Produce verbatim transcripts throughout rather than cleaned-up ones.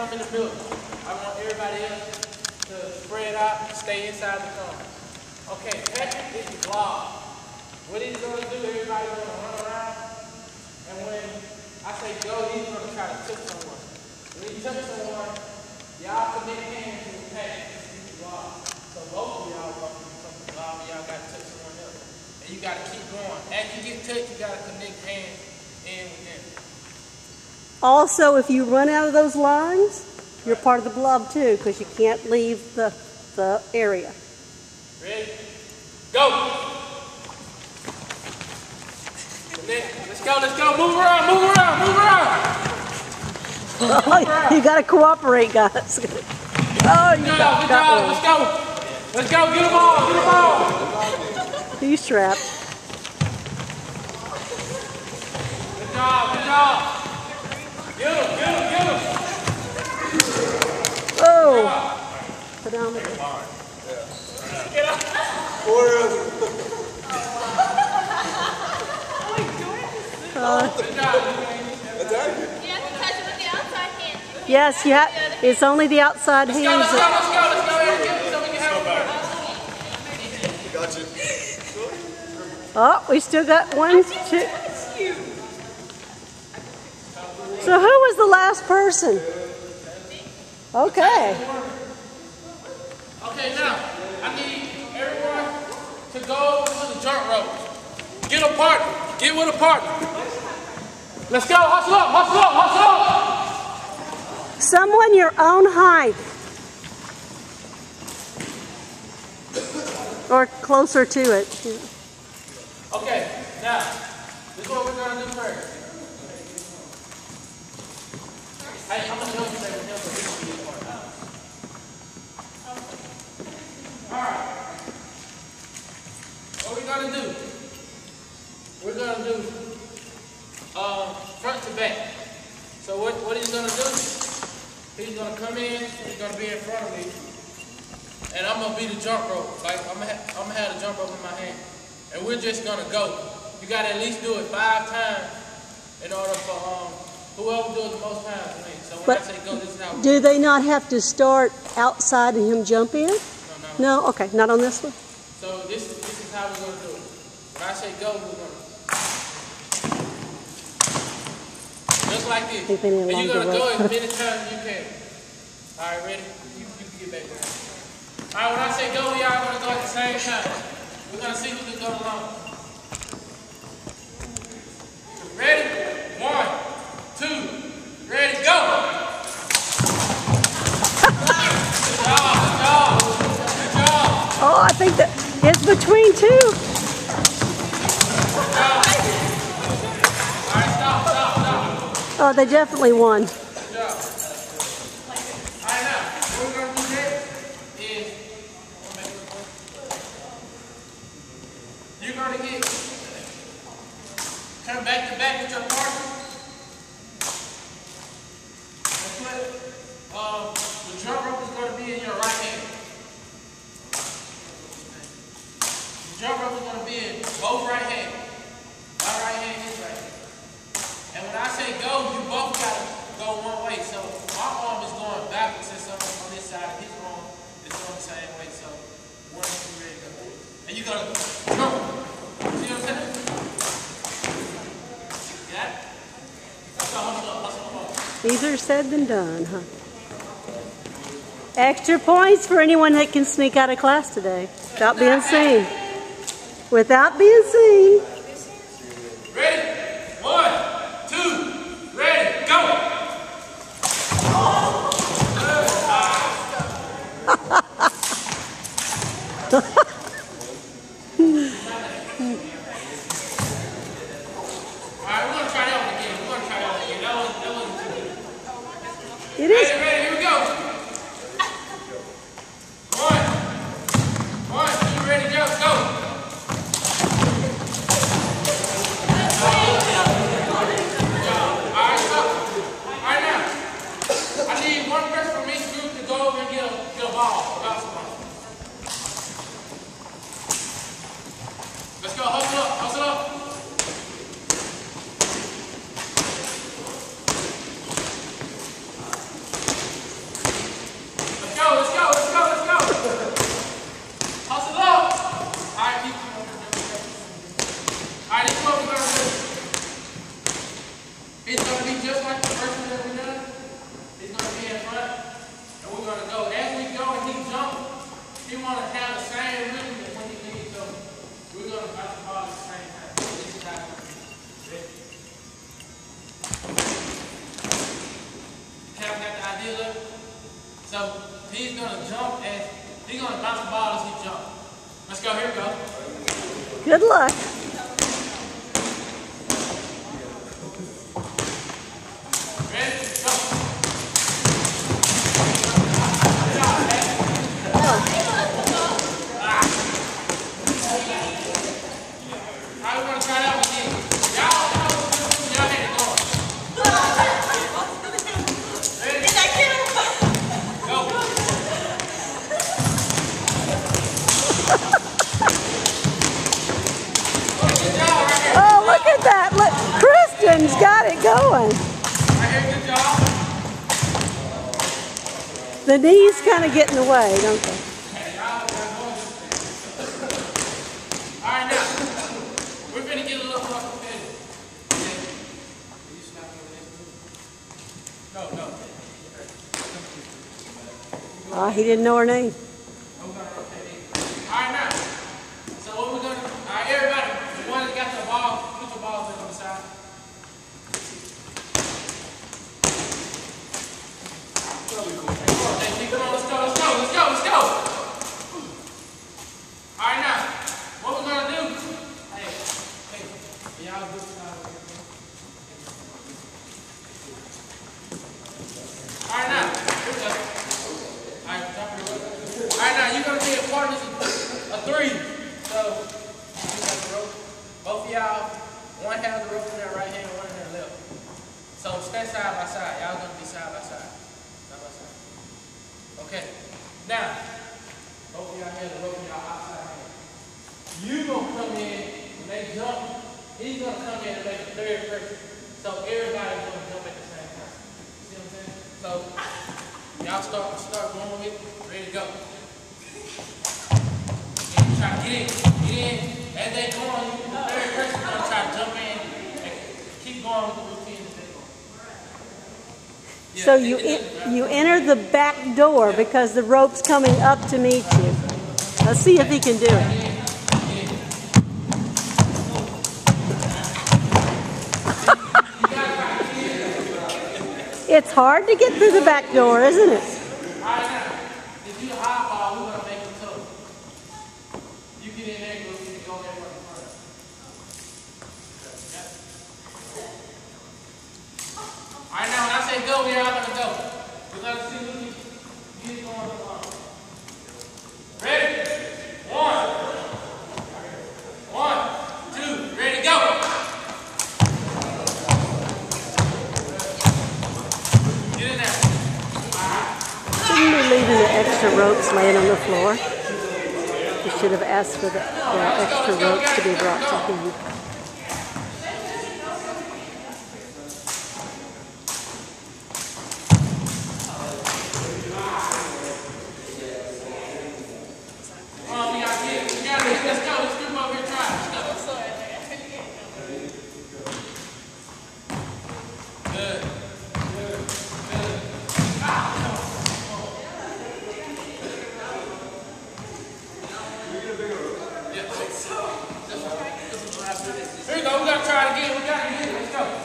I'm in the middle. I want everybody else to spread out, stay inside the cone. Okay, Patrick is the blob. What he's going to do, everybody's going to run around, and when I say go, he's going to try to tip someone. When he tips someone, y'all commit hands to the Patrick. He's the blob. So both of y'all are going to become the blob, and y'all got to tip someone else. And you got to keep going. As you get touched, you got to connect hands in with them. Also, if you run out of those lines, you're part of the blob too, because you can't leave the, the area. Ready? Go! Let's go, let's go. Move around, move around, move around. Move around. You got to cooperate, guys. Oh, you good got, job, got good job. one. Let's go. Let's go, get them all, get them all. He's trapped. Good job, good job. Get him, get him, get him. Oh. Pedometer. Get up. Uh, good job. You have to touch it with the outside hand. yes, you have. It's only the outside Let's hands. go, let's go, that, let's go. Let's go ahead and get it so we can have it. oh, we still got one, two. So who was the last person? Okay. Okay, now, I need everyone to go to the jump rope. Get a partner. Get with a partner. Let's go. Hustle up, hustle up, hustle up. Someone your own height. Or closer to it. Okay, now, this is what we're going to do first. Hey, I'm going to help you say with him, but this will be a part now. Alright. What we're going to do, we're going to do um, front to back. So what, what he's going to do, he's going to come in, he's going to be in front of me, and I'm going to be the jump rope. Like, I'm going to have the jump rope in my hand. And we're just going to go. You got to at least do it five times in order for um, whoever does the most times to me. So when But I say go, this is how we do they not have to start outside and him jump in? No, no. No? Okay, not on this one? So this, this is how we're going to do it. When I say go, we're going to just like this. Keep it in And you're longer going to go rope. as many times as you can. All right, ready? You, you can get back there. All right, when I say go, we all going to go at the same time. We're going to see who can go along. Ready? One, two, ready, go! Good job, good job, good job. Oh, I think that it's between two. Good job. All right, stop, stop, stop. Oh, they definitely won. Good job. All right, now, what we're going to do next is you're going to get, turn back to back with your partner. And put, um, the drum rope is going to be in your right hand. The drum rope is going to be in both right hands. My right hand, his right hand. And when I say go, you both got to go one way. So my arm is going backwards since I'm on this side, and his arm is going the same way. So one, two, ready, go. And you're going to go. See what I'm saying? Got it? Let's go, hustle up, hustle up. Easier said than done, huh? Extra points for anyone that can sneak out of class today without being seen. Without being seen. Ready? One, two, ready, go! Alright, we're going to try that one again. We're going to try that one again. That wasn't, that wasn't too good. It is. Ready, ready, here we go. One, one, two, ready, go, go! Alright, stop. Alright, now, I need one person from each group to go over and get a, get a ball. Basketball. Let's go, hustle up, hustle up. see a little? So he's gonna jump and he's gonna bounce the ball as he jumps. Let's go, here we go. Good luck. Ready? Go. Alright, we're gonna try that one again. Y'all know y'all had it going. Ready? Did I get him? Go. Oh, good job right here. Oh, look at that. Look, Kristen's got it going. Right here, good job. The knees kind of get in the way, don't they? Alright, now, we're going to get a little more competitive. Go, go. Oh, he didn't know her name. Alright, now, so what we're going to, alright, everybody, the one that got the ball, put your balls in on the side. Hey, come on, let's go, let's go, let's go, let's go. Alright, now, what we're going to do, hey, hey, y'all do it. Alright, now, here we go. Alright, drop your rope. Alright, now, you're going to be a partners of a three. So, you got the rope. Both of y'all, one has the rope in their right hand, one in their left. So, stay side by side. Y'all going to be side by side. Side by side. Okay. Now, both of y'all have the rope in y'all outside hand. You going to come in, when they jump, he's going to come in and make a third person. So, everybody's going to jump at the same time. See what I'm saying? So, y'all start start going with it. Ready to go. And try to get in. Get in. As they go on, you, the third person is going to try to jump in and keep going with the routine that they go. Yeah, So you in, you enter the back door because the rope's coming up to meet you. Let's see if he can do it. It's hard to get through the back door, isn't it? Alright, now, if you high ball, we're going to make it tough. You get in there and go, you go there right in front of us. Alright, now when I say go, we're all going to go. We're going to see who you going on. Ready? One. One, two, ready, go. Get in there. Shouldn't be leaving the extra ropes laying on the floor. You should have asked for the, the extra ropes to be brought to him. Come on, we got kids. We got it. Let's go. Let's group over here and try. Let's go. Good. Good. Good. Ah. Here we go. We got to try it again. We got it again. Let's go.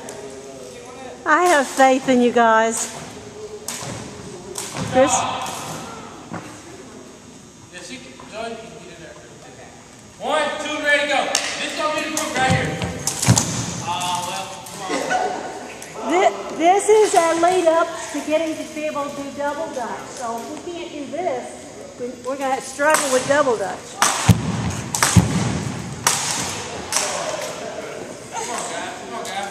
I have faith in you guys. Chris? Yeah, she can. Joy, you can get in there. One, two, ready, go. This is going to be the group right here. Ah, well, come on. This, this is our lead up to getting to be able to do double dutch. So if we can't do this, we- we're going to struggle with double dutch. Come on, guys. Come on, guys.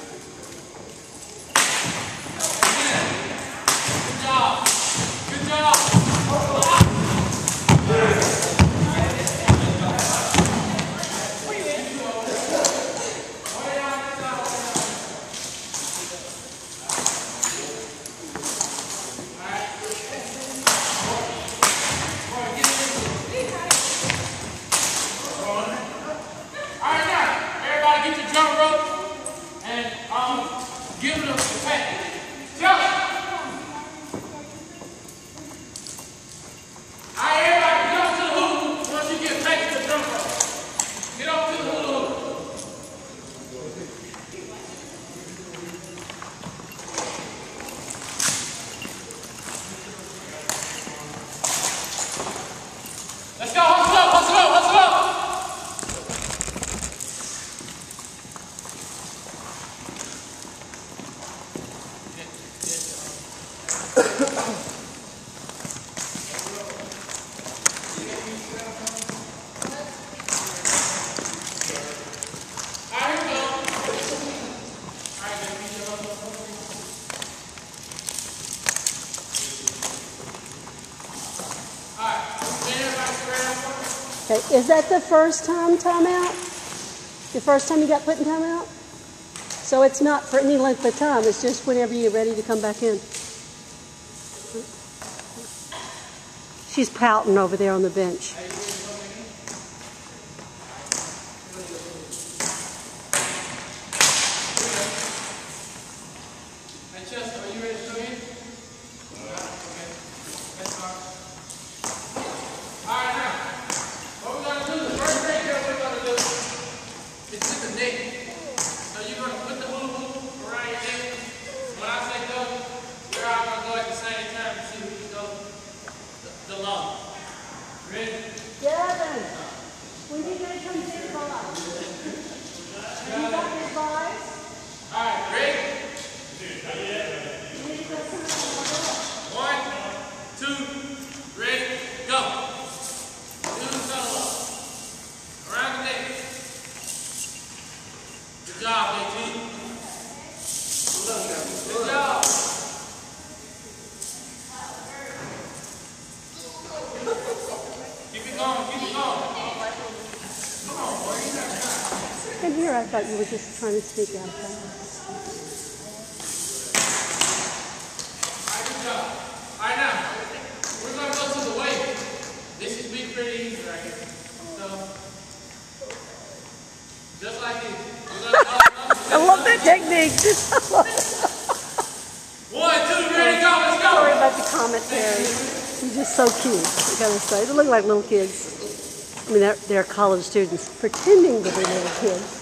Good job. Good job. Okay, is that the first time timeout? The first time you got put in timeout? So it's not for any length of time, it's just whenever you're ready to come back in. She's pouting over there on the bench. I thought you were just trying to sneak out of that. All right, now, we're going to go to the weight. This should be pretty easy right here. So, just like this. We're gonna go I love that technique. One, two, ready, go, let's go. Sorry about the commentary. He's just so cute, I gotta say. They look like little kids. I mean, they're, they're college students pretending to be little kids.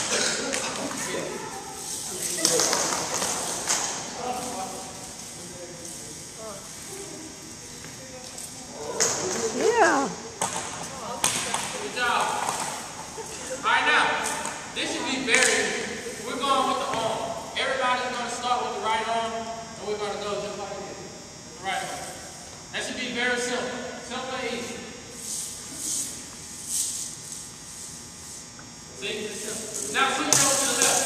Yeah. Good job. All right, now, this should be very, we're going with the arm. Everybody's going to start with the right arm, and we're going to go just like this. The right arm. That should be very simple. Simple and easy. See, it's simple. Now switch over to the left.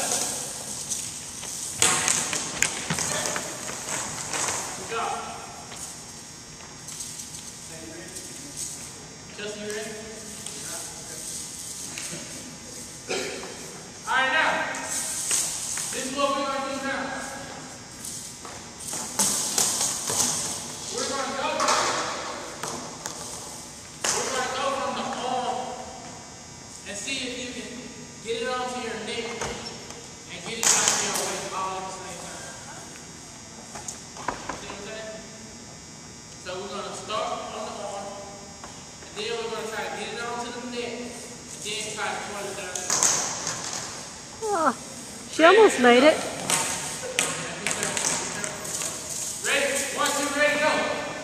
Good job. Just you ready? All right, now, this is what we're going to do now. We're going to go, we're going to go from the arm and see if you can get it onto your neck and get it down to your waist all at the same time. See what I'm saying? So we're going to start on the arm, and then we're going to try to get it onto the neck, and then try to pull it down. Oh, she almost made it. Ready? One, two, ready, go.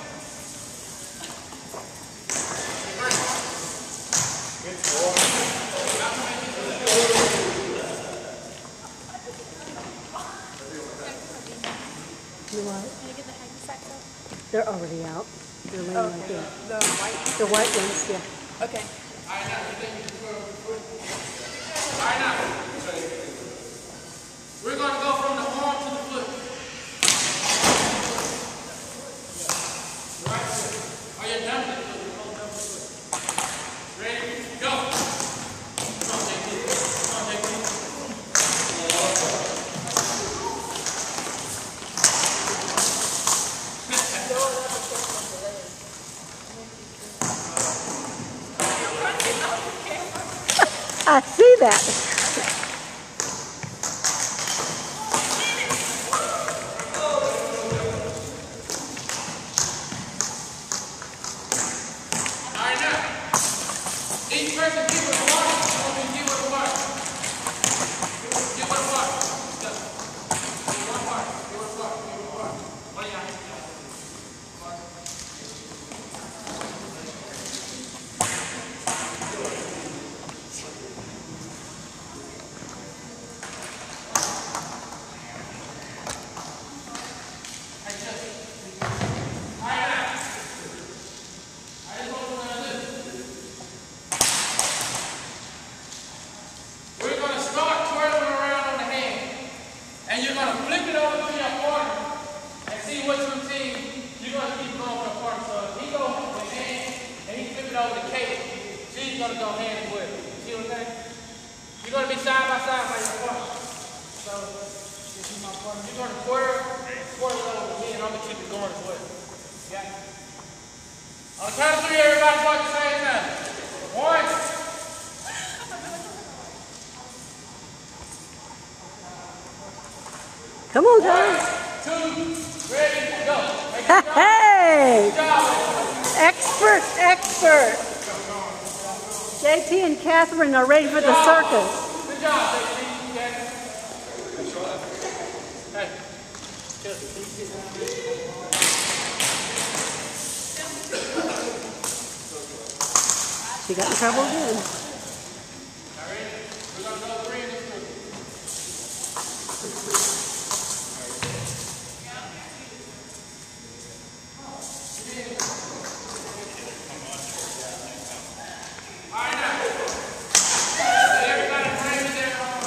You what? Can I get the hang sacks up? They're already out. They're laying right there. The white? The white ones, yeah. Okay. All right, now, all right, now. We're going to go from the arm to the foot. Right foot. Oh, you're done with the foot. You're all done with the foot. Ready? Go. Come on, J T. Come on, J T. I see that. Each person give it a water. Give it a water. Give it a water. Give it one water. Give it a water. Give it a water. What do y'all think? Over the cake. See, going to go hand in hand. See what I'm saying? You're going to be side by side by your partner. So, you're going to twirl, twirl it over me, and I'm going to keep it going as well. Yeah? On the count of three, everybody go at the same time. One. Come on, guys. One, two, ready, go. Hey! Good job. Expert, expert. J P and Catherine are ready for the circus. Good job, J P. Hey. She got in trouble again. All right, we're going to go three in this group. All right, now. Let everybody bring in their arm.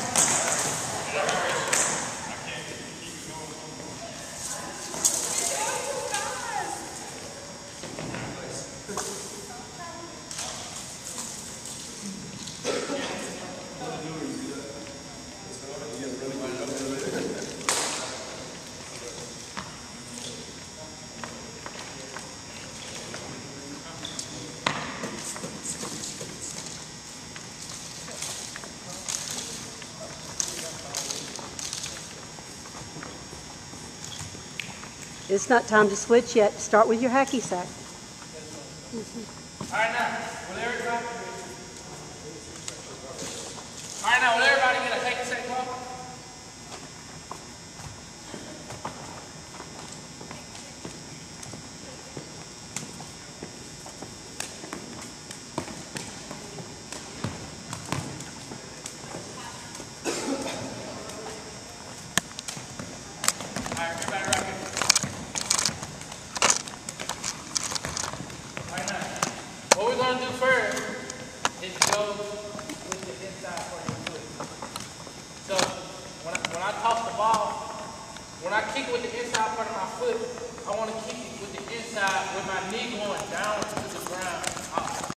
It's not time to switch yet. Start with your hacky sack. All right, now, will everybody, all right, now, will everybody get a hacky sack ball? All right, everybody rock it. All right, now, what we're going to do first is go with the inside part of your foot. So when I, when I toss the ball, when I kick it with the inside part of my foot, I want to kick it with the inside with my knee going down